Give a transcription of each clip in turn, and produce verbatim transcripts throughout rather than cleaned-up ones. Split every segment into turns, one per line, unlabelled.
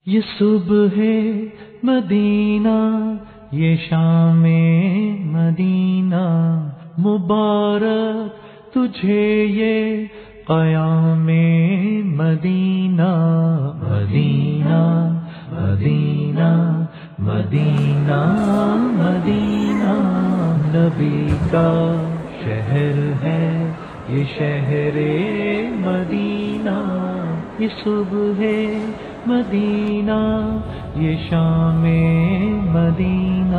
یہ صبح مدینہ یہ شام مدینہ مبارک تجھے یہ قیام مدینہ مدینہ مدینہ مدینہ مدینہ نبی کا شہر ہے یہ شہر مدینہ یہ صبح مدینہ یہ شام مدینہ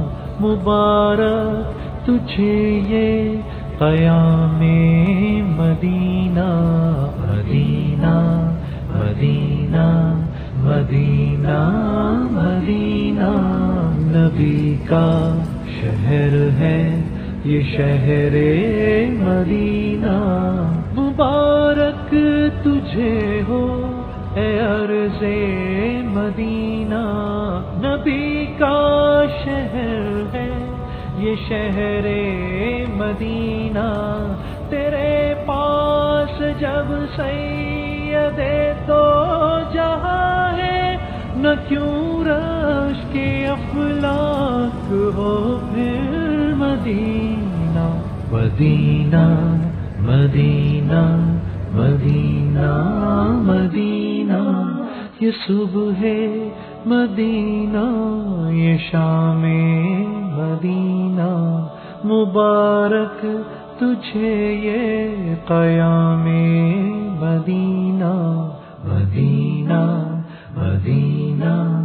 مبارک تجھے یہ قیام مدینہ مدینہ مدینہ مدینہ مدینہ نبی کا شہر ہے یہ شہر مدینہ مبارک تجھے ہو اے عرض مدینہ نبی کا شہر ہے یہ شہر مدینہ تیرے پاس جب سید تو جہاں ہے نہ کیوں رش کے افلاک ہو پھر مدینہ مدینہ مدینہ مدینہ مدینہ یہ صبح مدینہ یہ شام مدینہ مبارک تجھے یہ قیام مدینہ مدینہ مدینہ